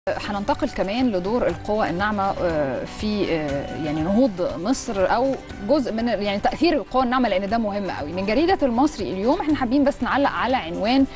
هننتقل كمان لدور القوى الناعمة في يعني نهوض مصر أو جزء من يعني تأثير القوى الناعمة، لأن ده مهم قوي. من جريدة المصري اليوم احنا حابين بس نعلق على عنوان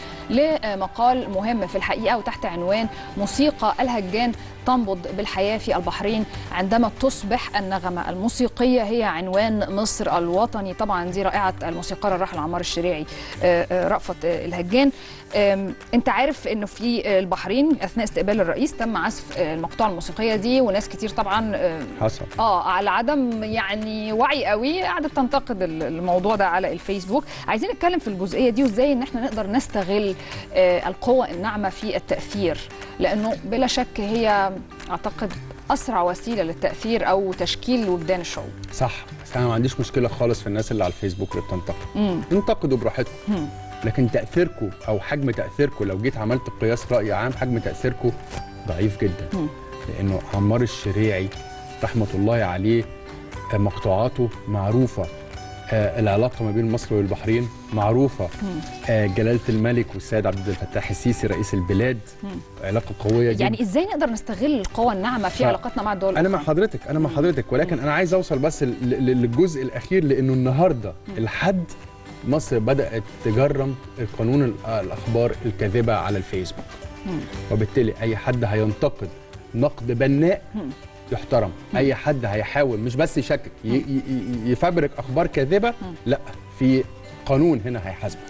لمقال مهم في الحقيقة، وتحت عنوان موسيقى الهجان تنبض بالحياة في البحرين عندما تصبح النغمة الموسيقية هي عنوان مصر الوطني. طبعا دي رائعة الموسيقار الراحل عمار الشريعي رأفت الهجان. انت عارف انه في البحرين اثناء استقبال الرئيس تم عزف المقطوعة الموسيقية دي، وناس كتير طبعا حصل على عدم يعني وعي قوي قعدت تنتقد الموضوع ده على الفيسبوك. عايزين نتكلم في الجزئية دي وازاي ان احنا نقدر نستغل القوة الناعمة في التأثير، لانه بلا شك هي اعتقد اسرع وسيله للتاثير او تشكيل وجدان الشعوب. صح، بس انا ما عنديش مشكله خالص في الناس اللي على الفيسبوك اللي بتنتقد. انتقدوا براحتكم، لكن تاثيركم او حجم تاثيركم لو جيت عملت قياس راي عام حجم تاثيركم ضعيف جدا. لانه عمار الشريعي رحمه الله عليه مقطوعاته معروفه، العلاقه ما بين مصر والبحرين معروفه، جلاله الملك والسيد عبد الفتاح السيسي رئيس البلاد علاقه قويه جدا. يعني ازاي نقدر نستغل القوى الناعمه في علاقتنا مع الدول انا مع حضرتك ولكن انا عايز اوصل بس للجزء الاخير، لانه النهارده الحد مصر بدات تجرم القانون الاخبار الكاذبه على الفيسبوك، وبالتالي اي حد هينتقد نقد بناء يحترم. اي حد هيحاول مش بس يشكك يفبرك اخبار كاذبه، لا، في قانون هنا هيحاسبه.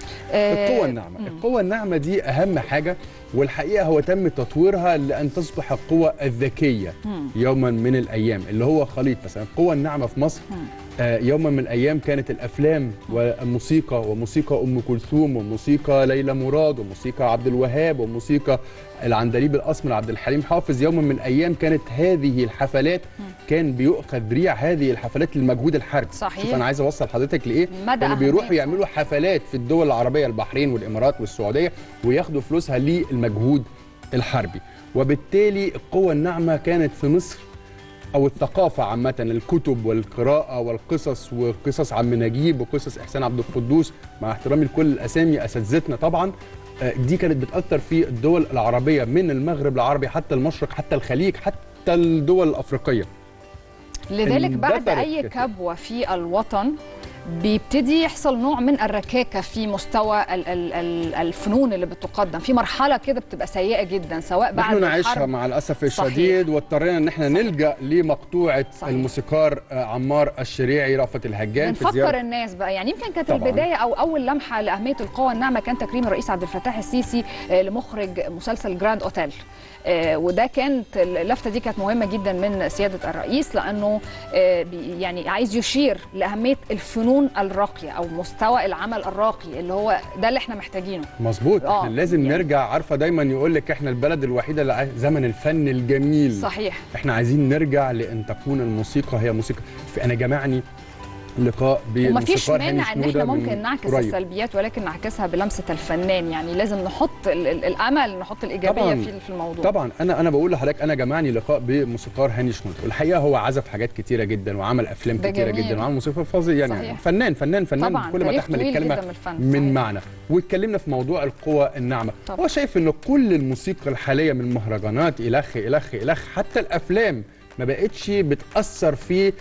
القوة الناعمة دي اهم حاجه، والحقيقه هو تم تطويرها لان تصبح القوة الذكيه يوما من الايام، اللي هو خليط مثلا القوة الناعمة في مصر. يوما من الايام كانت الافلام والموسيقى، وموسيقى ام كلثوم وموسيقى ليلى مراد وموسيقى عبد الوهاب وموسيقى العندليب الاسمر عبد الحليم حافظ. يوما من الايام كانت هذه الحفلات كان بيؤخذ ريع هذه الحفلات للمجهود الحربي. صحيح. شوف انا عايز اوصل حضرتك لايه. كانوا بيروحوا يعملوا حفلات في الدول العربيه، البحرين والامارات والسعوديه، وياخدوا فلوسها للمجهود الحربي. وبالتالي القوة الناعمة كانت في مصر، أو الثقافة عامة، الكتب والقراءة والقصص، وقصص عم نجيب وقصص إحسان عبد القدوس، مع احترامي لكل الأسامي أساتذتنا طبعا، دي كانت بتأثر في الدول العربية من المغرب العربي حتى المشرق حتى الخليج حتى الدول الأفريقية. لذلك بعد أي كبوة في الوطن بيبتدي يحصل نوع من الركاكه في مستوى الفنون اللي بتقدم، في مرحله كده بتبقى سيئه جدا سواء بعد نحن نعيشها مع الاسف الشديد، واضطرينا ان احنا نلجا لمقطوعه الموسيقار عمار الشريعي رأفت الهجان. بنفكر الناس بقى، يعني يمكن كانت البدايه او اول لمحه لاهميه القوى الناعمه كان تكريم الرئيس عبد الفتاح السيسي لمخرج مسلسل جراند اوتيل، وده كانت اللفته دي كانت مهمه جدا من سياده الرئيس، لانه يعني عايز يشير لاهميه الفنون الراقيه او مستوى العمل الراقي اللي هو ده اللي احنا محتاجينه. مظبوط. احنا لازم يعني نرجع، عارفه دايما يقول لك احنا البلد الوحيده اللي زمن الفن الجميل. صحيح. احنا عايزين نرجع لان تكون الموسيقى هي موسيقى. انا جمعني لقاء ومفيش مانع ان احنا ممكن نعكس السلبيات ولكن نعكسها بلمسه الفنان، يعني لازم نحط الامل، نحط الايجابيه في الموضوع. طبعا انا بقول لحضرتك انا جمعني لقاء بموسيقار هاني شنودة، والحقيقه هو عزف حاجات كتيره جدا وعمل افلام كتيره جدا وعمل موسيقى فظيع، يعني صحيح. فنان كل ما تحمل الكلمه من معنى. واتكلمنا في موضوع القوى الناعمه. هو شايف ان كل الموسيقى الحاليه من المهرجانات الخ حتى الافلام ما بقتش بتأثر في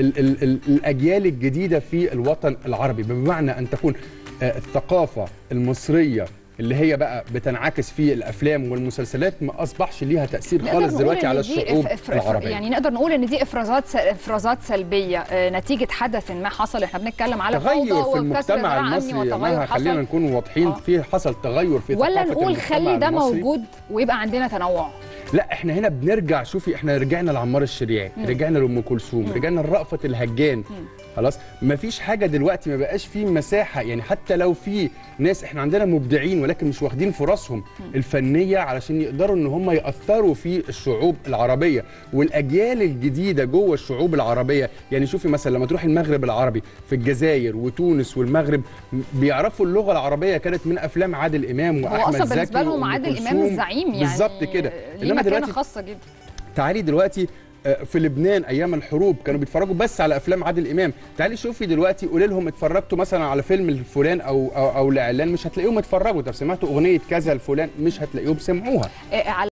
الأجيال الجديدة في الوطن العربي، بمعنى أن تكون الثقافة المصرية اللي هي بقى بتنعكس في الافلام والمسلسلات ما اصبحش ليها تاثير خالص دلوقتي على الشعوب العربيه. يعني نقدر نقول ان دي افرازات سلبيه نتيجه حدث ما حصل. احنا بنتكلم على تغير في المجتمع المصري، خلينا نكون واضحين، في حصل تغير في ثقافه المجتمع المصري، ولا نقول خلي ده موجود ويبقى عندنا تنوع. لا، احنا هنا بنرجع. شوفي، احنا رجعنا لعمار الشريعي، رجعنا لأم كلثوم، رجعنا لرأفت الهجان. خلاص، مفيش حاجه دلوقتي، ما بقاش في مساحه، يعني حتى لو في ناس، احنا عندنا مبدعين ولكن مش واخدين فرصهم الفنيه علشان يقدروا ان هم ياثروا في الشعوب العربيه والاجيال الجديده جوه الشعوب العربيه. يعني شوفي مثلا لما تروح المغرب العربي في الجزائر وتونس والمغرب، بيعرفوا اللغه العربيه كانت من افلام عادل امام واحمد زكي. هو اصلا بالنسبه لهم عادل امام الزعيم، يعني بالظبط كده. انما دلوقتي خاصه جدا. تعالي دلوقتي في لبنان ايام الحروب كانوا بيتفرجوا بس على افلام عادل امام. تعالي شوفي دلوقتي قولي لهم اتفرجتوا مثلا على فيلم الفلان او لاعلان، مش هتلاقيهم اتفرجوا. طب سمعتوا اغنيه كذا الفلان، مش هتلاقيهم سمعوها.